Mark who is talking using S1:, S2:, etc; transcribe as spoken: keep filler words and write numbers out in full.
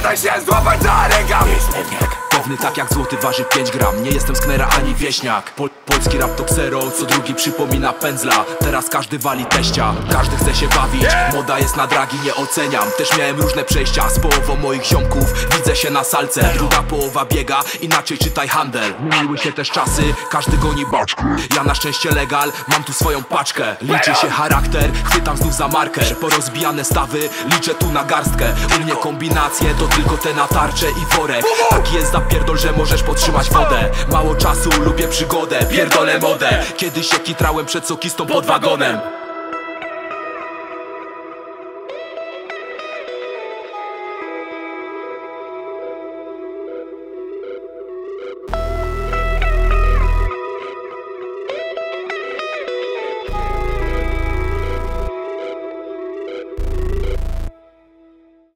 S1: nie daj się złapać za rękaw.
S2: Nie jest pewniak, pewny tak jak złoty waży pięć gram. Nie jestem sknera ani wieśniak. Pol polski rap to ksero, co drugi przypomina pędzla. Teraz każdy wali teścia, każdy chce się bawić. Moda jest na dragi, nie oceniam. Też miałem różne przejścia z połową moich ziomków. Widzę się na salce, druga połowa biega. Inaczej czytaj handel. Zmieniły się też czasy, każdy goni baczkę. Ja na szczęście legal, mam tu swoją paczkę. Liczy się charakter, chwytam znów za marker. Porozbijane stawy, liczę tu na garstkę. U mnie kombinacje to tylko te na tarczę i worek. Taki jest zapierdol, że możesz podtrzymać wodę. Mało czasu, lubię przygodę, pierdolę modę. Kiedyś się kitrałem przed sokistą pod wagonem.